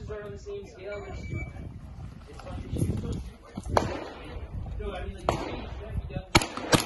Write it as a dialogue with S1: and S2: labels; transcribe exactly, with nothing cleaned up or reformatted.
S1: start on the same scale. It's, it's fun to shoot. No, I mean, like, you change, you have to be done.